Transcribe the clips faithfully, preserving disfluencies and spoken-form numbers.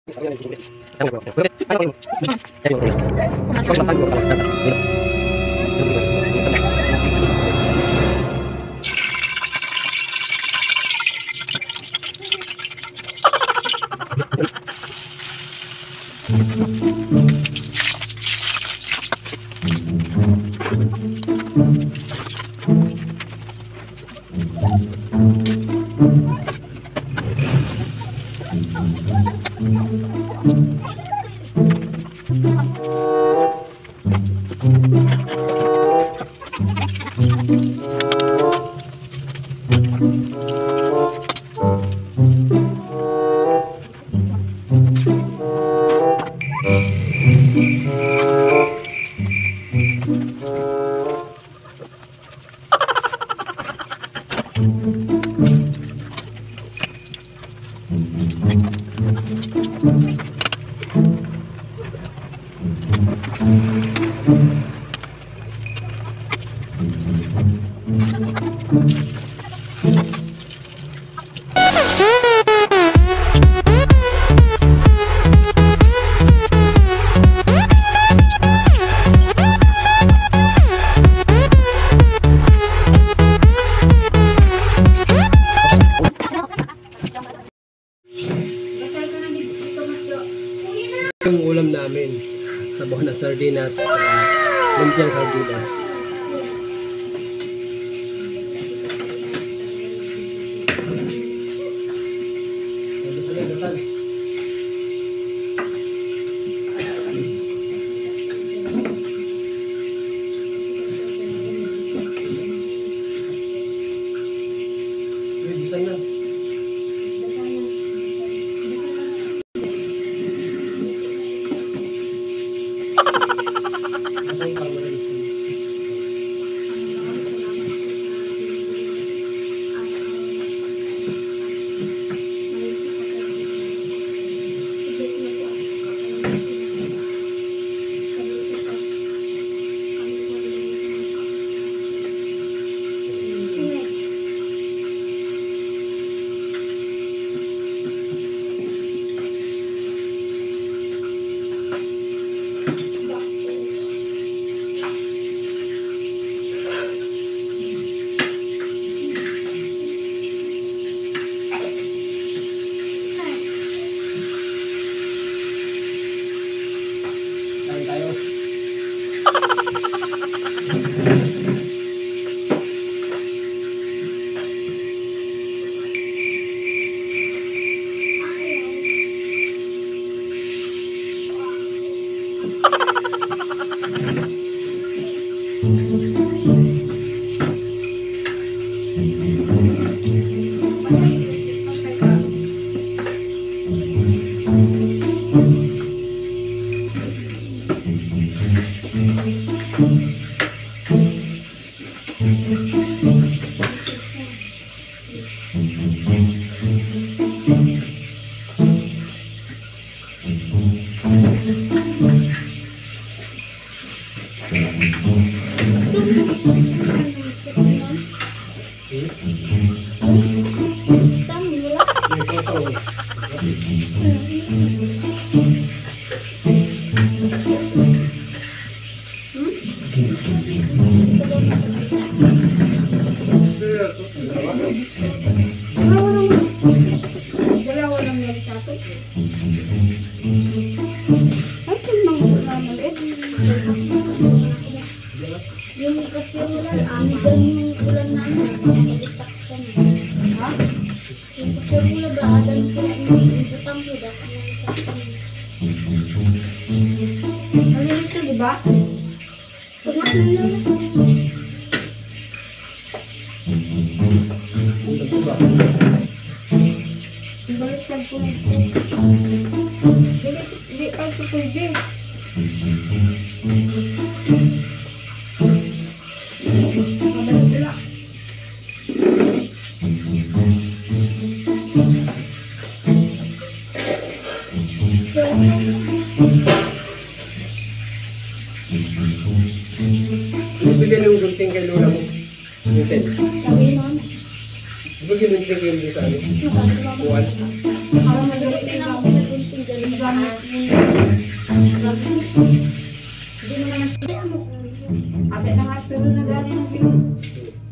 Yung ulam namin, sabaw na sardinas, uh, lumpiang sardinas. Yung kasi ulan, ano dyan yung ulan namin, nalitak siya na. Ha? Yung kasi ulan, baadan siya, yung ibutang ko, dapat nalitak siya na. Ano ito, diba? Pag nakalala. Baliktad po. Hindi, ay, ito po, Jay. Bigyan yung gunting kay Lola mo. Gunting. Sabi mo. Bigyan yung gunting kay Lola sa ano. Buwan. Para madali na ako sa gunting. gamit yun. Hindi mo naman sila mo. Abe na nga pero na galing yun.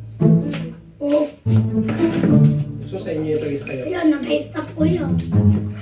Oo. So sa inyo yung tagis kayo. Kaya nag-high top ko yun.